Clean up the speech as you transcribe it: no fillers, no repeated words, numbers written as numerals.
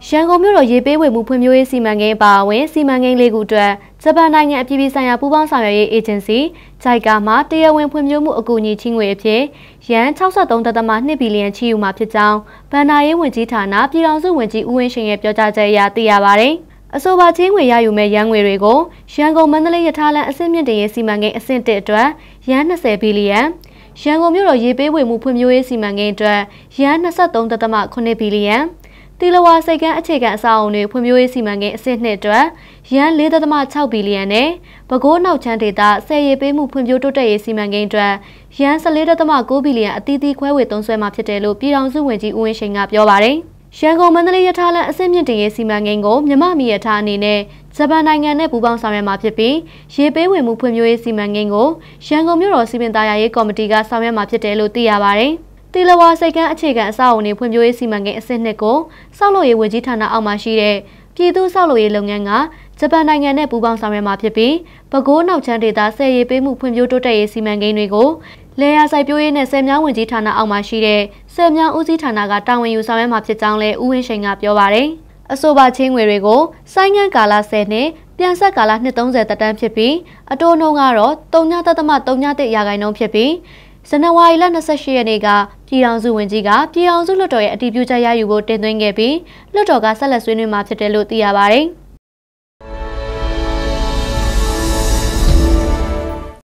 ရန်ကုန်မြို့တော်ရေပေးဝေမှုဖွံ့ဖြိုးရေးစီမံကိန်းအပါအဝင်စီမံကိန်းလေးခုအတွက်ဂျပန်နိုင်ငံအပြည်ပြည်ဆိုင်ရာပူးပေါင်းဆောင်ရွက်ရေးအေဂျင်စီ JICA မှတရားဝင်ဖွံ့ဖြိုးမှုအကူအညီချေးငွေအဖြစ်ယန်း 63.2 ဘီလီယံချေးယူမှာဖြစ်ကြောင်းဘဏ္ဍာရေးဝန်ကြီးဌာနပြည်ထောင်စုဝန်ကြီးဦးဝင်းရှိန်ရဲ့ပြောကြားချက်အရသိရပါတယ်။အဆိုပါချေးငွေရယူမဲ့ရန်ငွေတွေကိုရန်ကုန်မန္တလေးရထားလမ်းအဆင့်မြင့်တင်ရေးစီမံကိန်းအဆင့်1အတွက်ယန်း 20 ဘီလီယံရန်ကုန်မြို့တော်ရေပေးဝေမှုဖွံ့ဖြိုးရေးစီမံကိန်းအတွက်ယန်း 23.8 ဘီလီယံတီလဝါစိတ်ကန်းအခြေခံအဆောက်အုံတွေဖွံ့ဖြိုးရေးစီမံကိန်းအဆင့်2အတွက်ယန်း 4.6 ဘီလီယံနဲ့ပဲခူးနောက်ချမ်းဒေသဆယ်ရေပေးမှုဖွံ့ဖြိုးတိုးတက်ရေးစီမံကိန်းအတွက်ယန်း 14.9 ဘီလီယံအသီးသီးခွဲဝေသုံးစွဲမှာဖြစ်တယ်လို့ပြည်ထောင်စုဝန်ကြီးဦးဝင်းရှိန်ကပြောပါတယ်။ရန်ကုန်မန္တလေးရထားလမ်းအဆင့်မြင့်တင်ရေးစီမံကိန်းကိုမြမမီရထားအနေနဲ့ဂျပန်နိုင်ငံနဲ့ပူးပေါင်းဆောင်ရွက်မှာဖြစ်ပြီးရေပေးဝေမှုဖွံ့ဖြိုးရေးစီမံကိန်းကိုရန်ကုန်မြို့တော်စီမံသားရေးကော်မတီကဆောင်ရွက်မှာဖြစ်တယ်လို့သိရပါတယ်။တီလဝါစိတ်ကန်းအခြေခံအဆောက်အုံတွေဖွံ့ဖြိုးရေးစီမံကိန်းအဆင့်2ကိုစောက်လုပ်ရေးဝန်ကြီးဌာနအောက်မှာရှိတဲ့ပြည်သူ့စောက်လုပ်ရေးလုပ်ငန်းကဂျပန်နိုင်ငံနဲ့ပူးပေါင်းဆောင်ရွက်မှာဖြစ်ပြီးပဲခူးနောက်ချမ်းဒေသဆယ်ရေပေးမှုဖွံ့ဖြိုးတိုးတက်ရေးစီမံကိန်းတွေကိုလေယာစိုက်ပျိုးရေးနဲ့ဆယ်မြောင်းဝန်ကြီးဌာနအောက်မှာရှိတဲ့ဆယ်မြောင်းဦးစီးဌာနကတာဝန်ယူဆောင်ရွက်မှာဖြစ်ကြောင်းလည်းဦးဝင်းရှိန်ကပြောပါတယ်။အဆိုပါချင်းငွေတွေကိုဆိုင်းငံ့ကာလ10နှစ်ပြန်ဆက်ကာလ230တက်တန်းဖြစ်ပြီးအတိုးနှုန်းကတော့ 3.3% ရာခိုင်နှုန်းဖြစ်ပြီးဇန်နဝါရီလ28ရက်နေ့ကပြည်ထောင်စုဝန်ကြီးကပြည်ထောင်စုလွှတ်တော်ရဲ့အတည်ပြုချက်ရယူဖို့တင်သွင်းခဲ့ပြီးလွှတ်တော်ကဆက်လက်ဆွေးနွေးမှာဖြစ်တယ်လို့သိရပါတယ်။